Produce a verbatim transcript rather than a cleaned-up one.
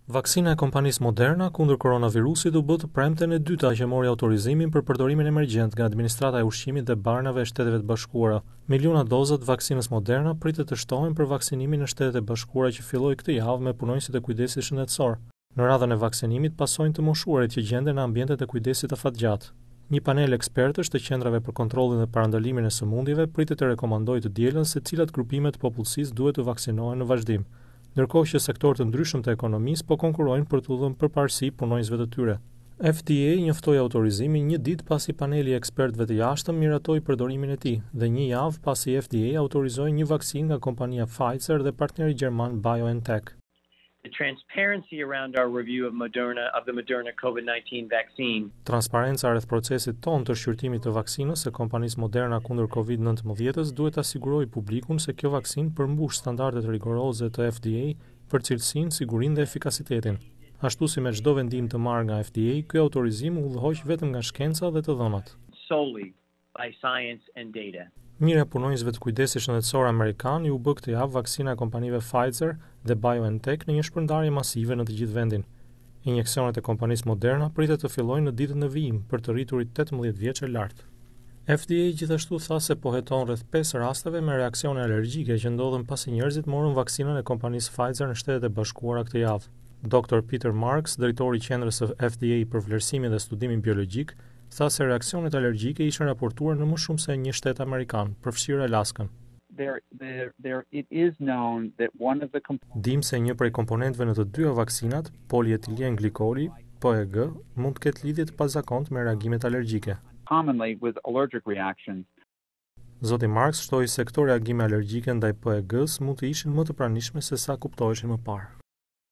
Vaksina e kompanisë Moderna kundër koronavirusit u bë të premten e dyta që mori autorizimin për përdorimin emergjent nga Administrata e Ushqimit dhe Barnave e Shteteve të Bashkuara. Miliona doza të vaksinës Moderna pritet të shtohen për vaksinimin në Shtetet e Bashkuara që filloi këtë javë me punonjësit e kujdesit shëndetësor. Në radhën e vaksinimit pasojnë të moshuarit që gjenden në ambientet e kujdesit afatgjatë. Një panel ekspertësh të qendrave për kontrollin dhe parandalimin e sëmundjeve pritet të rekomandojë të dielën se cilat grupime të popullsisë duhet të vaksinohen në vazhdim, ndërkohë që sektorë të ndryshëm të ekonomisë po konkurrojnë për të dhënë përparësi punonjësve të tyre. F D A njoftoi autorizimin një ditë pasi paneli i ekspertëve të jashtëm miratoi përdorimin e tij dhe një javë pasi F D A autorizoi një vaksinë nga kompania Pfizer dhe partneri gjerman BioNTech. The transparency around our review of Moderna of the Moderna COVID nineteen vaccine. Transparenca rreth procesit tonë të shqyrtimit të vaksinës së kompanisë Moderna kundër COVID nineteen duhet ta sigurojë publikun se kjo vaksinë përmbush standardet rigoroze të F D A për cilësinë, sigurinë dhe efikasitetin. Ashtu si me çdo vendim të marrë nga F D A, ky autorizim udhëhoq vetëm nga shkenca dhe të dhënat. Solely by science and data. Mira punonjësve të kujdesit shëndetësor amerikan ju bë këtë javë vaksina e kompanive Pfizer dhe BioNTech në një shpërndarje masive në të gjithë vendin. Injeksionet e kompanisë Moderna pritet të fillojnë në ditën e vijim për të rriturit tetëmbëdhjetë vjeç e lartë. F D A gjithashtu tha se po heton rreth pesë rasteve me reaksione alergjike që ndodhen pasi njerëzit morën vaksinën e kompanisë Pfizer në Shtetet e Bashkuara këtë javë. doktor Peter Marks, drejtori i qendrës së F D A për vlerësimin dhe studimin biologjik, tha se reaksionet alergjike ishin raportuar në më shumë se një shtet amerikan, përfshirë Alaskën. There, there, there, it is known that one of the Dim se një prej komponentëve në të dyja vaksinat, polietilen glikoli, P E G, mund të ketë lidhje të pazakontë me reagimet alergjike. commonly with allergic reactions. Zoti Marks shtoi se këto reagime alergjike ndaj P E G-s mund të ishin më të pranishme se sa kuptoheshin më parë.